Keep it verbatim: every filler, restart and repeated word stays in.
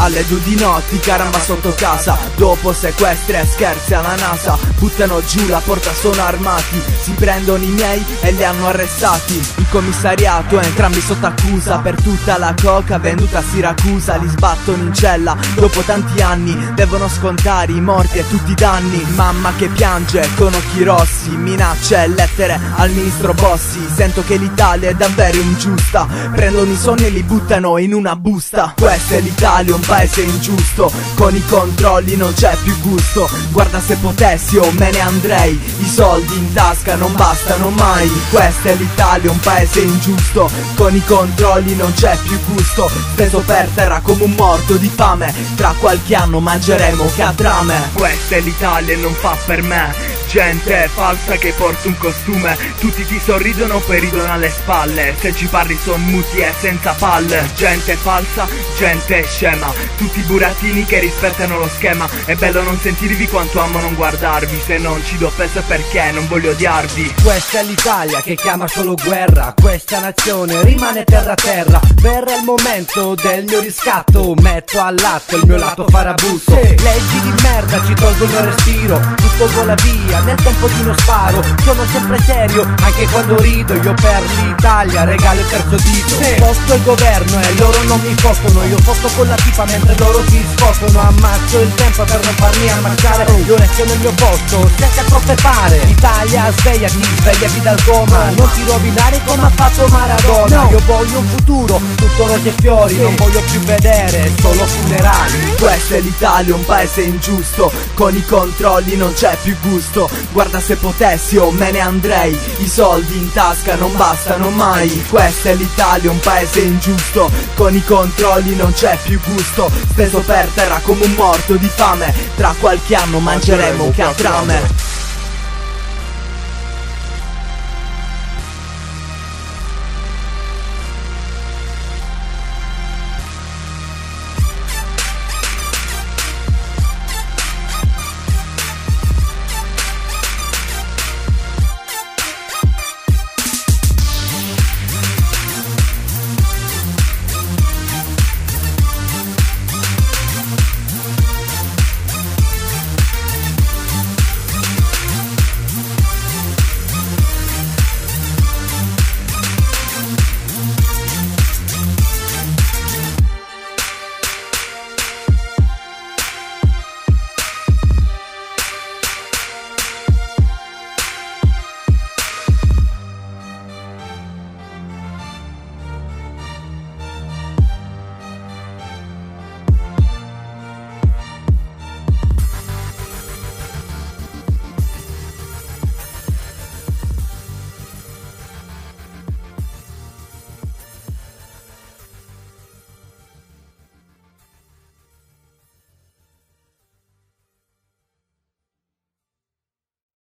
alle due di notte, caramba sotto casa. Dopo sequestri e scherzi alla NASA, buttano giù la porta, sono armati. Si prendono i miei e li hanno arrestati. In commissariato entrambi sotto accusa per tutta la coca venduta a Siracusa. Li sbattono in cella, dopo tanti anni devono scontare i morti e tutti i danni. Mamma che piange con occhi rossi, minacce e lettere al ministro Bossi. Sento che l'Italia è davvero ingiusta, prendono i soldi e li buttano in una busta. Questa è l'Italia, un paese ingiusto, con i controlli non c'è più gusto. Guarda, se potessi io me ne andrei, i soldi in tasca non bastano mai. Questa è l'Italia, un paese ingiusto, con i controlli non c'è più gusto. Steso per terra come un morto di fame, tra qualche anno mangeremo catrame. Questa è l'Italia e non fa per me, gente falsa che porta un costume. Tutti ti sorridono poi ridono alle spalle, se ci parli son muti e senza palle. Gente falsa, gente scema, tutti burattini che rispettano lo schema. È bello non sentirvi quanto amo non guardarvi, se non ci do peso perché non voglio odiarvi. Questa è l'Italia che chiama solo guerra, questa nazione rimane terra a terra. Verrà il momento del mio riscatto, metto all'atto il mio lato farabutto. Leggi di merda ci tolgono il respiro, tutto vola via nel tempo di uno sparo. Sono sempre serio anche quando rido, io per l'Italia regalo il terzo dito. Posto il governo e loro non mi fottono, io fotto con la tipa mentre loro si sfottono. Ammazzo il tempo per non farmi ammazzare, io resto nel mio posto senza troppe pare. Italia svegliati, svegliati dal coma, non ti rovinare come ha fatto Maradona. Io voglio un futuro, tutto rose e fiori, non voglio più vedere solo funerali. Questa è l'Italia, un paese ingiusto, con i controlli non c'è più gusto. Guarda, se potessi io me ne andrei, i soldi in tasca non bastano mai. Questa è l'Italia, un paese ingiusto, con i controlli non c'è più gusto. Steso per terra come un morto di fame, tra qualche anno mangeremo catrame.